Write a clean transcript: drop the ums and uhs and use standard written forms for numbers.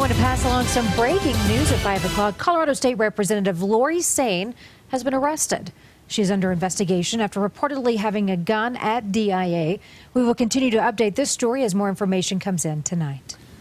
want to pass along some breaking news at 5 o'clock. Colorado State Representative Lori Saine has been arrested. She's under investigation after reportedly having a gun at DIA. We will continue to update this story as more information comes in tonight.